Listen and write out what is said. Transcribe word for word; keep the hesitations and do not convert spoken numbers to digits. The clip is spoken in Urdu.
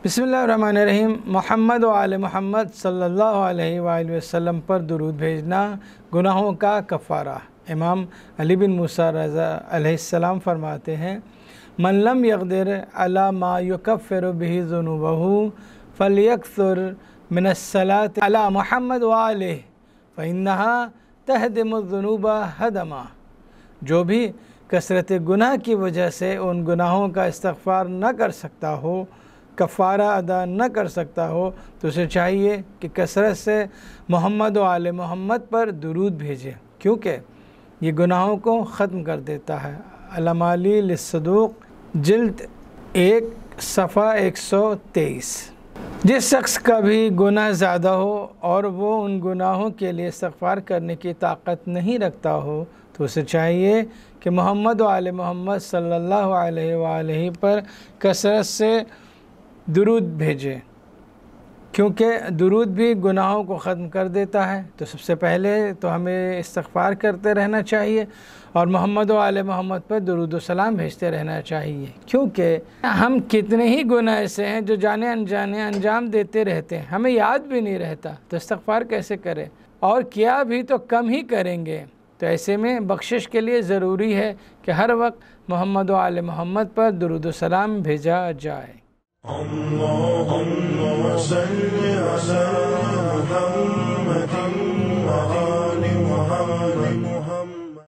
بسم اللہ الرحمن الرحیم۔ محمد و آل محمد صلی اللہ علیہ وآلہ وسلم پر درود بھیجنا گناہوں کا کفارہ۔ امام علی بن موسیٰ رضا علیہ السلام فرماتے ہیں، من لم یقدر علی ما یکفر بہ ذنوبہ فلیکثر من الصلاۃ علی محمد و آلہ فإنہا تہدم الذنوب ہدما۔ جو بھی کثرت گناہ کی وجہ سے ان گناہوں کا استغفار نہ کر سکتا ہو، کفارہ ادا نہ کر سکتا ہو، تو اسے چاہیے کہ کثرت سے محمد و آل محمد پر درود بھیجے، کیونکہ یہ گناہوں کو ختم کر دیتا ہے۔ الامالی للصدوق جلد ایک صفحہ ایک سو تیئیس۔ جس شخص کا بھی گناہ زیادہ ہو اور وہ ان گناہوں کے لیے استغفار کرنے کی طاقت نہیں رکھتا ہو، تو اسے چاہیے کہ محمد و آل محمد صلی اللہ علیہ وآلہ پر کثرت سے درود بھیجے، کیونکہ درود بھی گناہوں کو ختم کر دیتا ہے۔ تو سب سے پہلے تو ہمیں استغفار کرتے رہنا چاہیے اور محمد و آل محمد پر درود و سلام بھیجتے رہنا چاہیے، کیونکہ ہم کتنے ہی گناہ ایسے ہیں جو جانے انجانے انجام دیتے رہتے ہیں، ہمیں یاد بھی نہیں رہتا، تو استغفار کیسے کریں، اور کیا بھی تو کم ہی کریں گے۔ تو ایسے میں بخشش کے لیے ضروری ہے کہ ہر وقت محمد و آل محمد پر درود و سلام بھیجا جائے۔ اللهم صل على محمد